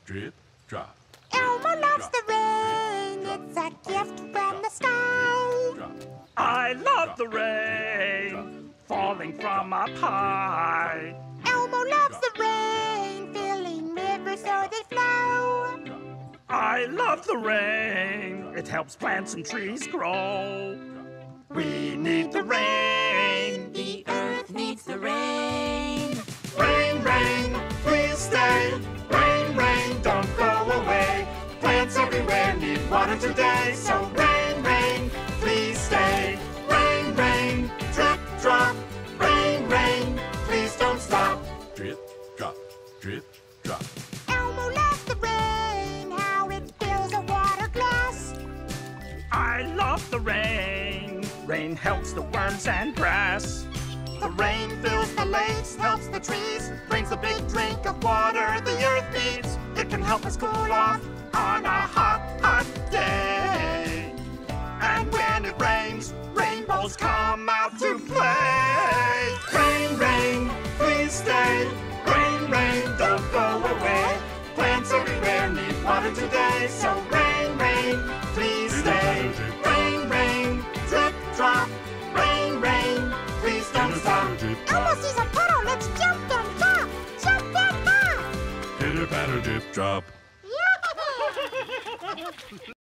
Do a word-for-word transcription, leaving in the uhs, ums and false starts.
drip, drop. Elmo loves the rain. It's a gift from the sky. I love the rain falling from up high. Elmo loves the rain, filling rivers so they flow. I love the rain. It helps plants and trees grow. We need the rain. The earth needs the rain. Rain, rain, please stay. Rain, rain, don't go away. Plants everywhere need water today. So rain, rain, please stay. Rain, rain, drip, drop. Rain, rain, please don't stop. Drip, drop, drip, drop. Elmo loves the rain, how it fills a water glass. I love the rain. Rain helps the worms and grass. The rain fills the lakes, helps the trees, brings the big drink of water the earth needs. It can help us cool off on a hot, hot day. And when it rains, rainbows come out to play. Rain, rain, please stay. Rain, rain, don't go away. Plants everywhere need water today. So rain, rain, please stay. Rain, rain, drip, drop. Rain, rain, please don't stop. Elmo sees a puddle, let's jump and pop. Jump and pop. Pitter patter, drip, drop.